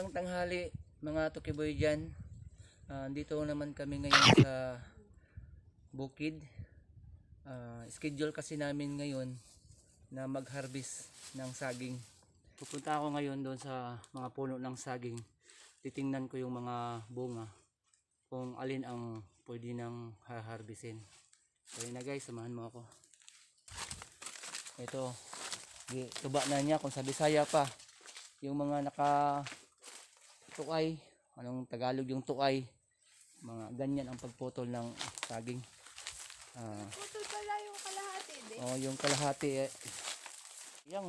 Magandang tanghali mga Tokiboy dyan. Dito naman kami ngayon sa bukid. Schedule kasi namin ngayon na mag-harvest ng saging. Pupunta ako ngayon doon sa mga puno ng saging. Titingnan ko yung mga bunga kung alin ang pwede nang harvestin. So yun na guys, samahan mo ako. Ito, tuba na niya kung sa Bisaya pa. Yung mga tuay, anong Tagalog yung tuay, mga ganyan ang pagputol ng saging. Putol pala yung kalahati din. Oh, yung kalahati yang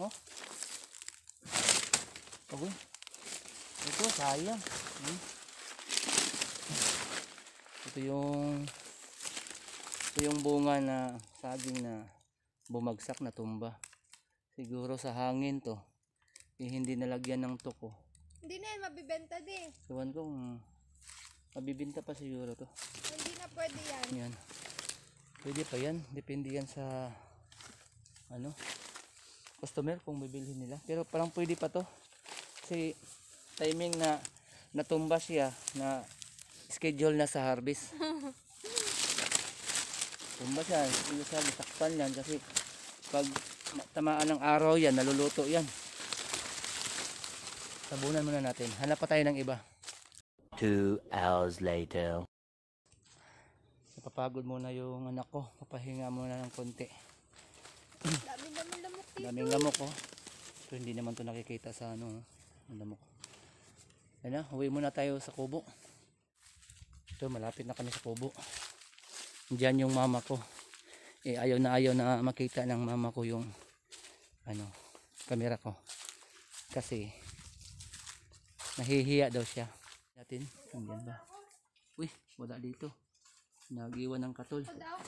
okay. Ito sayang. Ito yung bunga na saging na bumagsak na tumba. Siguro sa hangin to. Hindi nalagyan ng tuko. Hindi na yan mabibenta din. Sawan ko mabibinta pa siguro to. Hindi na pwede yan. Yan. Pwede pa yan. Depende yan sa customer kung bibilhin nila. Pero parang pwede pa to. Kasi timing na natumba siya na schedule na sa harvest. Tumba siya. Hindi siya matakpan yan kasi pag tamaan ng araw yan, naluluto yan. Sabunan muna natin. Hanap pa tayo ng iba. 2 hours later. Napapagod muna yung anak ko. Papahinga muna ng konti. Dami naman lamok dito. Daming lamok oh. So, hindi naman to nakikita sa ang lamok. Yan na, uwi muna tayo sa kubo. Ito, malapit na kami sa kubo. Diyan yung mama ko. Ayaw na makita ng mama ko yung camera ko. Kasi nahihiya daw siya. Natin, nandiyan ba? Uy, wala dito. Nag-iwan ng katol.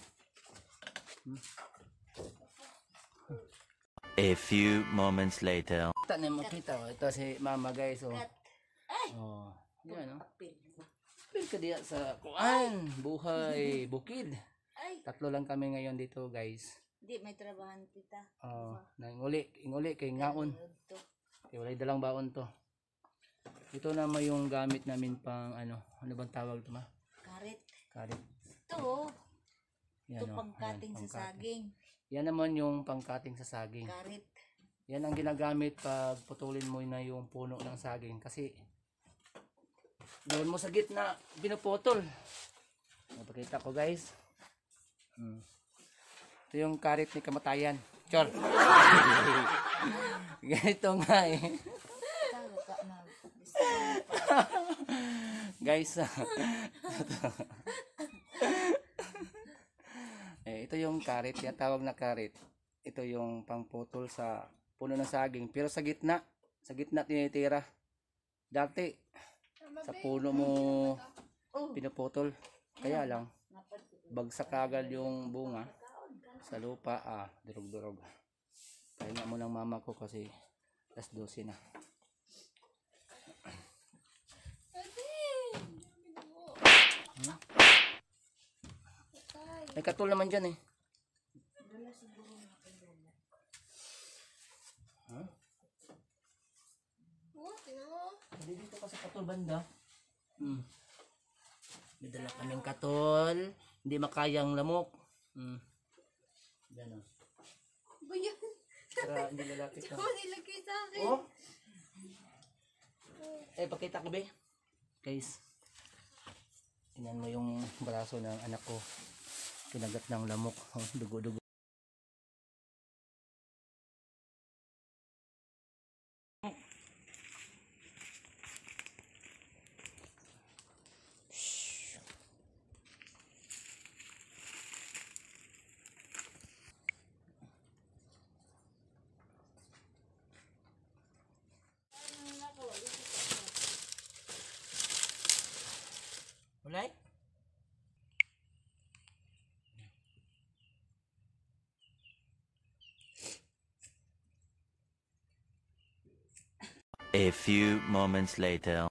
A few moments later. Kita na makita. Ito si mama guys. Oh, yan Pil ka diya sa kuan, buhay, bukid. Tatlo lang kami ngayon dito guys. Di may trabahan tita. Inguli kay ngaon. Kay walay dalang baon to. Ito naman yung gamit namin pang ano bang tawag ito ma? Karit. Karit. Ito. Yan, Ito pangkating sa saging. Yan naman yung pangkating sa saging. Karit. Yan ang ginagamit pag putulin mo na yung puno ng saging kasi doon mo sa gitna pinuputol. Napakita ko guys. Ito yung karit ni kamatayan. Chor. Ganito nga guys. Ito yung karit. Yan tawag na karit. Ito yung pangputol sa puno ng saging. Pero sa gitna tinitira. Dati sa puno mo pinuputol. Kaya lang bagsak agad yung bunga sa lupa. Durog-durog. Pahinga mo ng mama ko kasi alas 12 na. May katol naman dyan Hindi dito ka sa katol banda. May dala kaming katol. Hindi makayang lamok. Yan Ba yan? Para hindi lalapit Diyan mo nilagay sa akin. Pakita ko be. Guys. Tingnan mo yung braso ng anak ko. Kinagat ng lamok. Dugo-dugo. Alright? A few moments later.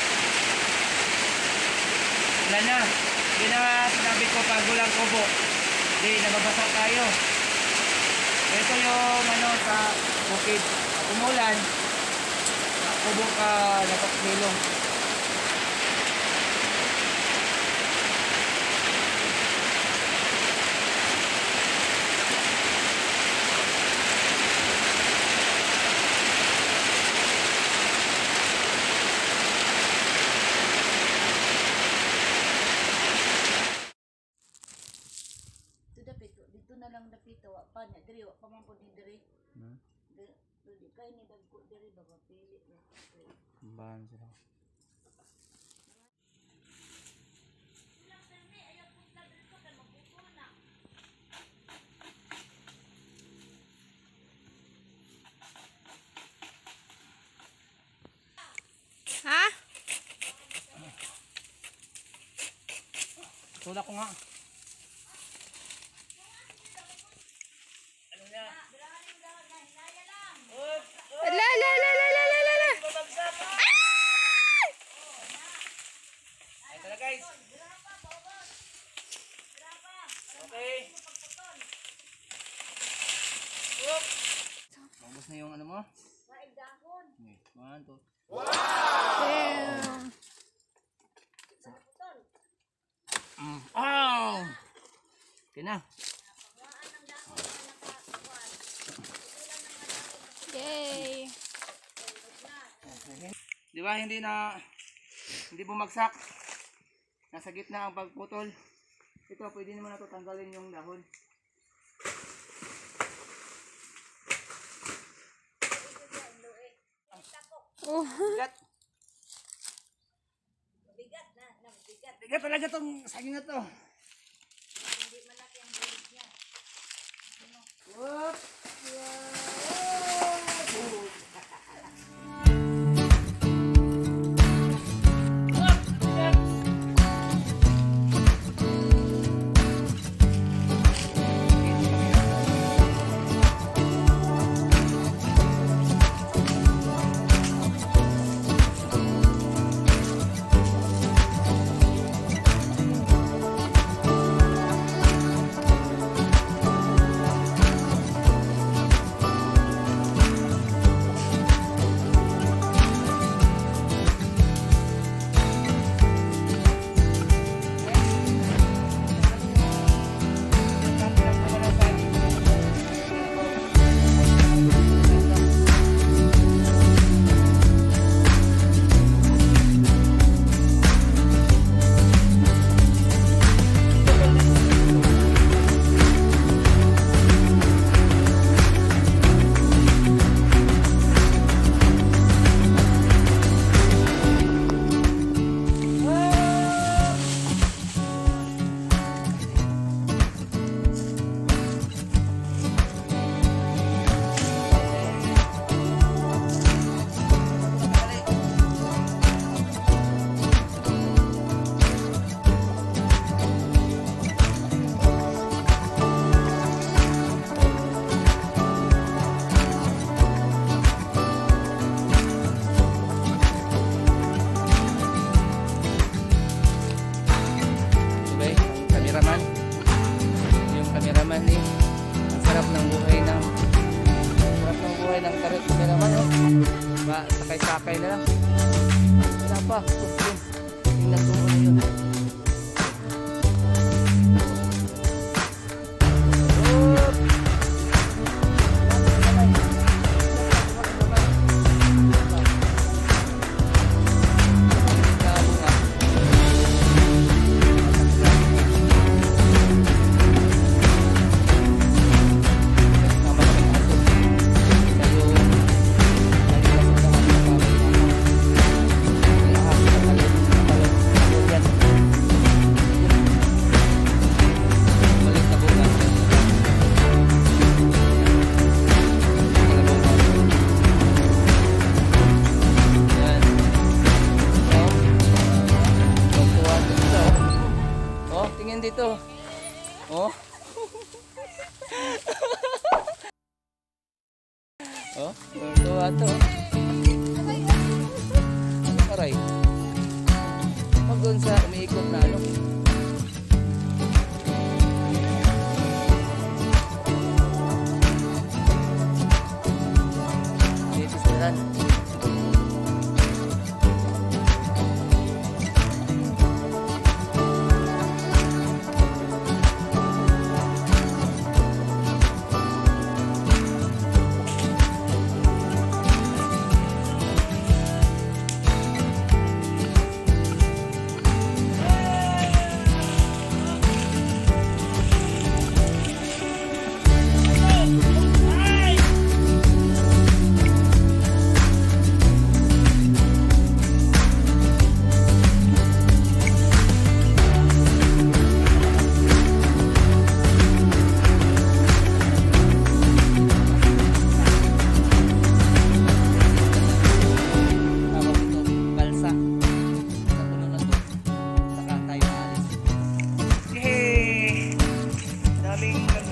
Wala na. Yun na sinabi ko pag walang kubo. Hindi, nababasa tayo. Ito yung ano sa bukid. Pag umulan, kubo ka napaksilong. Dito na lang dapito, wa pa na diri, wa pa man pud ni diri. Dili kay ni dagko diri ba pili. Bahan sila. Ha? Tulak ko nga. La la la la la la la la. Ito na guys. Okay. Whoop. Ubus na yung ano mo? Okay, 1, 2. Damn. Oh! Okay na. Yay. Di ba hindi bumagsak. Nasa gitna ang pagputol. Ito pwede naman nato tanggalin yung dahon. Oh. Bigat. Bigat talaga tong saging na to. Whoop. Sakay-sakay na lang. Wala pa. Tingnan ko muna yun. Dito. Oh. Oh, tuwa to. Aray. Pag doon sa umiikot na ano.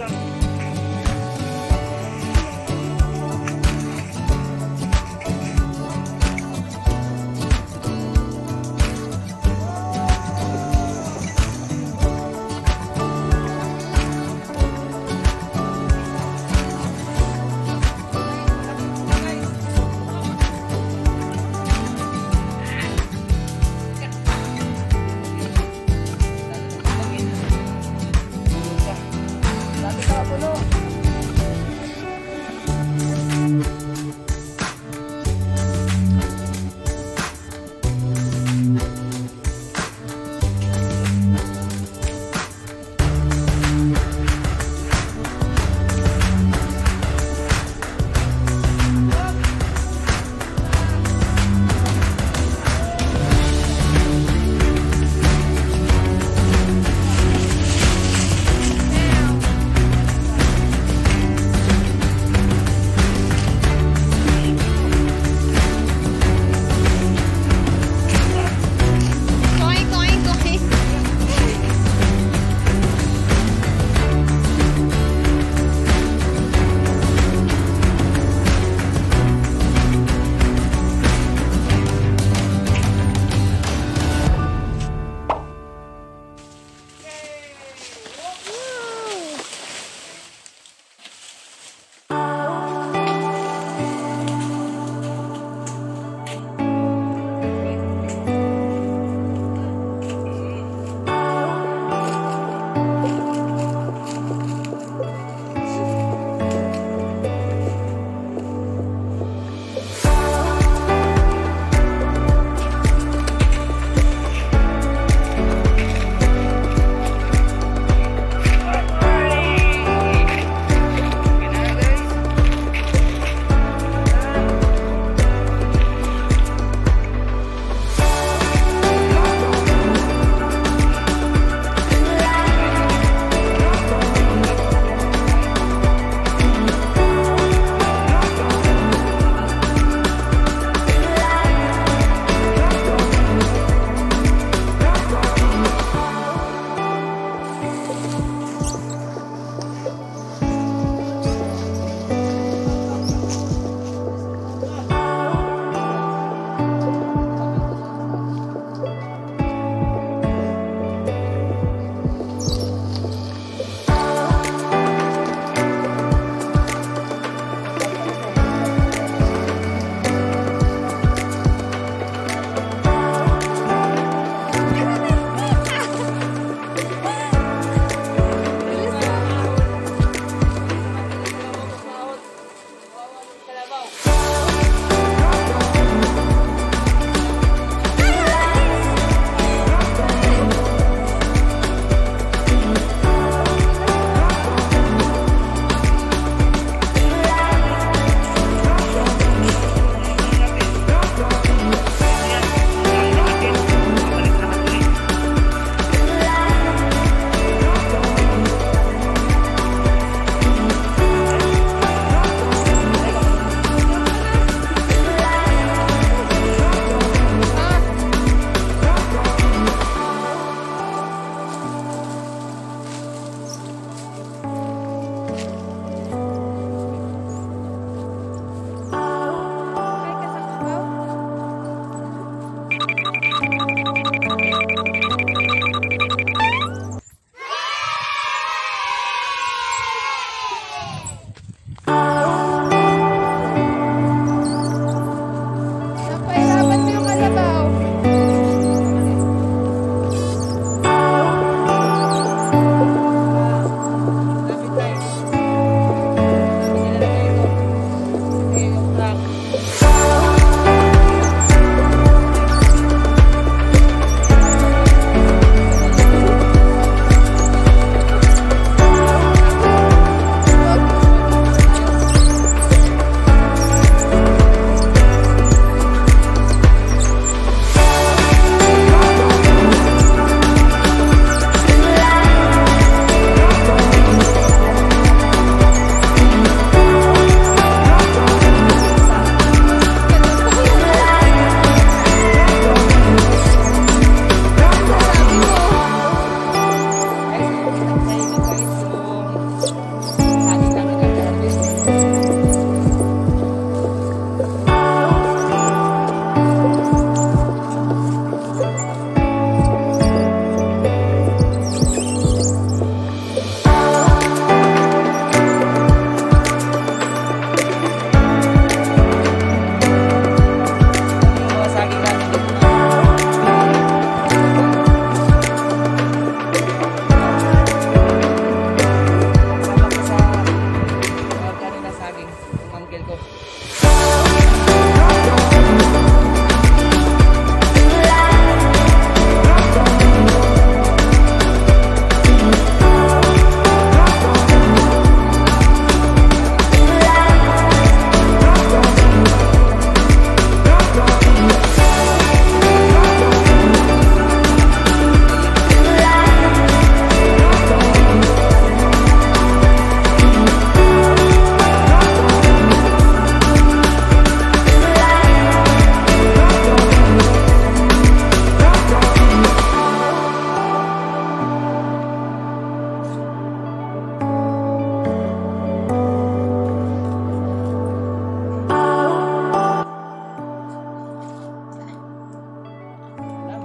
Dami ka puno.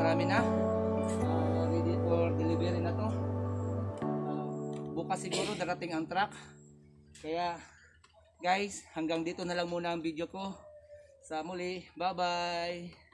marami na. Ready for delivery na to. Bukas siguro darating ang truck. Kaya guys, hanggang dito na lang muna ang video ko. Sa muli, bye bye.